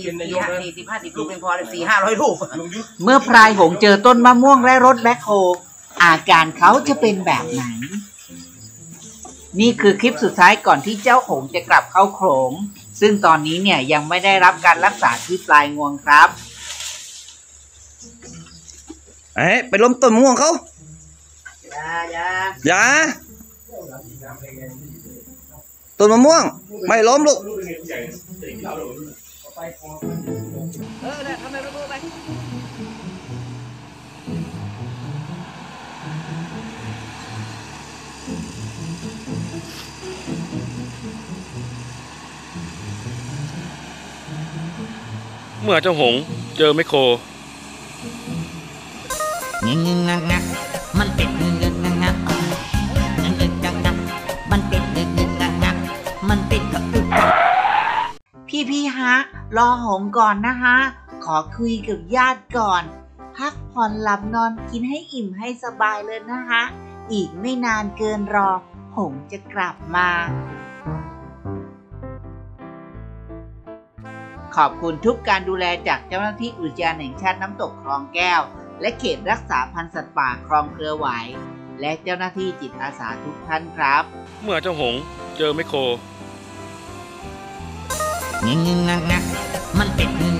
40-50 ลูกเป็นพอเลย400-500 ลูกเมื่อพลายหงเจอต้นมะม่วงและรถแบ็คโฮอาการเขาจะเป็นแบบไหนนี่คือคลิปสุดท้ายก่อนที่เจ้าหงจะกลับเข้าโขลงซึ่งตอนนี้เนี่ยยังไม่ได้รับการรักษาที่ปลายงวงครับไปล้มต้นมะม่วงเขาอย่าต้นมะม่วงไม่ล้มลูกทำไมไม่พูดไปเมื่อเจ้าหงเจอไมโครมันเป็นมันเป็นพี่ฮะรอหงก่อนนะฮะขอคุยกับญาติก่อนพักผ่อนหลับนอนกินให้อิ่มให้สบายเลยนะฮะอีกไม่นานเกินรอหงจะกลับมาขอบคุณทุกการดูแลจากเจ้าหน้าที่อุทยานแห่งชาติน้ำตกคลองแก้วและเขตรักษาพันธุ์สัตว์ป่าคลองเครือหวายและเจ้าหน้าที่จิตอาสาทุกท่านครับเมื่อเจ้าหงเจอไมโครมันเป็น